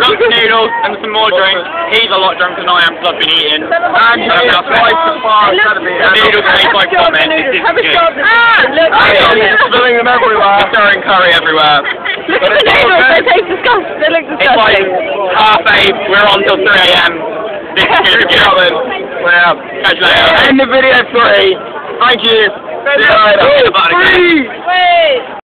some noodles and some more drinks. He's a lot drunker than I am because I've been eating. And you ate twice as far as the noodles taste like vomit. This is good. Spilling them everywhere. Throwing curry everywhere. Look at the noodles, they taste disgusting. They look It's like disgusting. 8:30, we're on till 3 AM. This is good to go. Well, Catch you later. end the video 3. Thank you. See you later. Wait.